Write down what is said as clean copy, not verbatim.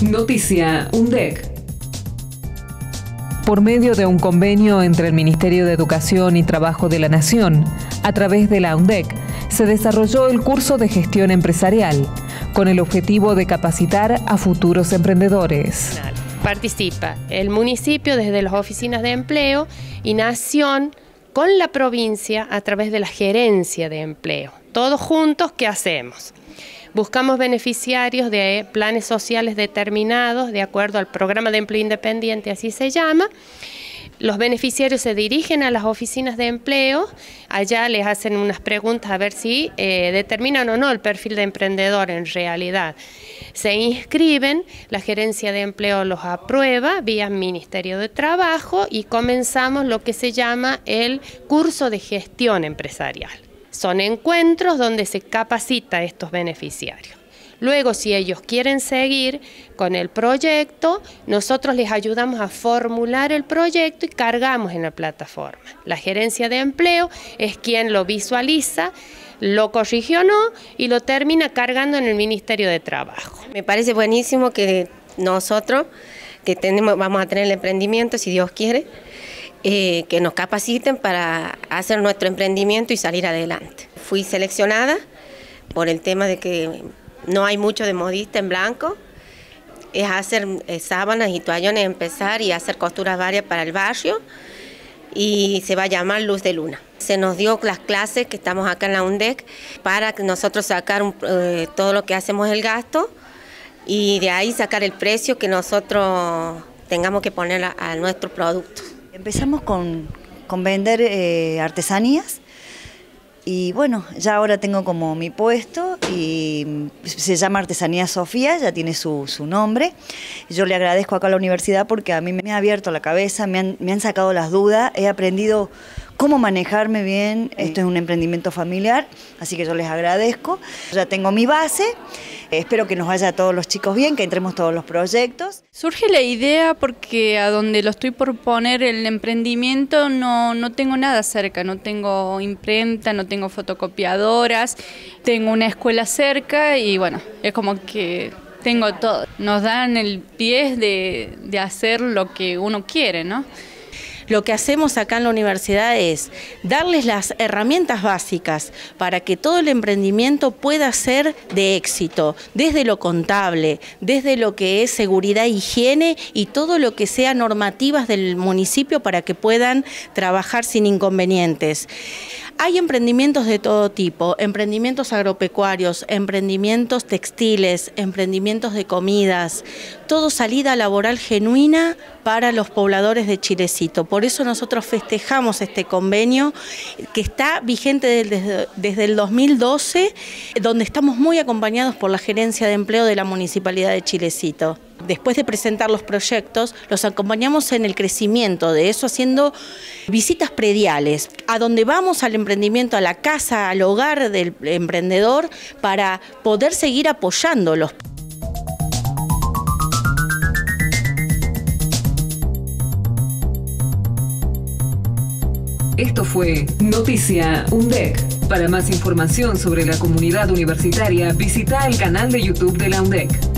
Noticia UNDEC. Por medio de un convenio entre el Ministerio de Educación y Trabajo de la Nación, a través de la UNDEC, se desarrolló el curso de gestión empresarial, con el objetivo de capacitar a futuros emprendedores. Participa el municipio desde las oficinas de empleo y Nación con la provincia a través de la gerencia de empleo. Todos juntos, ¿qué hacemos? Buscamos beneficiarios de planes sociales determinados de acuerdo al programa de empleo independiente, así se llama. Los beneficiarios se dirigen a las oficinas de empleo, allá les hacen unas preguntas a ver si determinan o no el perfil de emprendedor en realidad. Se inscriben, la gerencia de empleo los aprueba vía Ministerio de Trabajo y comenzamos lo que se llama el curso de gestión empresarial. Son encuentros donde se capacita a estos beneficiarios. Luego, si ellos quieren seguir con el proyecto, nosotros les ayudamos a formular el proyecto y cargamos en la plataforma. La gerencia de empleo es quien lo visualiza, lo corrigió o no y lo termina cargando en el Ministerio de Trabajo. Me parece buenísimo que nosotros, vamos a tener el emprendimiento, si Dios quiere, que nos capaciten para hacer nuestro emprendimiento y salir adelante. Fui seleccionada por el tema de que no hay mucho de modista en blanco, es hacer sábanas y toallones, empezar y hacer costuras varias para el barrio y se va a llamar Luz de Luna. Se nos dio las clases que estamos acá en la UNDEC para que nosotros sacar todo lo que hacemos el gasto y de ahí sacar el precio que nosotros tengamos que poner a nuestros productos. Empezamos con vender artesanías y bueno, ya ahora tengo como mi puesto y se llama Artesanía Sofía, ya tiene su nombre. Yo le agradezco acá a la universidad porque a mí me ha abierto la cabeza, me han sacado las dudas, he aprendido cómo manejarme bien. Esto es un emprendimiento familiar, así que yo les agradezco. Ya tengo mi base, espero que nos vaya a todos los chicos bien, que entremos todos los proyectos. Surge la idea porque a donde lo estoy por poner el emprendimiento no tengo nada cerca, no tengo imprenta, no tengo fotocopiadoras, tengo una escuela cerca y bueno, es como que tengo todo. Nos dan el pie de hacer lo que uno quiere, ¿no? Lo que hacemos acá en la universidad es darles las herramientas básicas para que todo el emprendimiento pueda ser de éxito, desde lo contable, desde lo que es seguridad, higiene y todo lo que sea normativas del municipio para que puedan trabajar sin inconvenientes. Hay emprendimientos de todo tipo, emprendimientos agropecuarios, emprendimientos textiles, emprendimientos de comidas, todo salida laboral genuina para los pobladores de Chilecito. Por eso nosotros festejamos este convenio que está vigente desde el 2012, donde estamos muy acompañados por la Gerencia de Empleo de la Municipalidad de Chilecito. Después de presentar los proyectos, los acompañamos en el crecimiento de eso, haciendo visitas prediales, a donde vamos al emprendimiento, a la casa, al hogar del emprendedor, para poder seguir apoyándolos. Esto fue Noticia UNDEC. Para más información sobre la comunidad universitaria, visita el canal de YouTube de la UNDEC.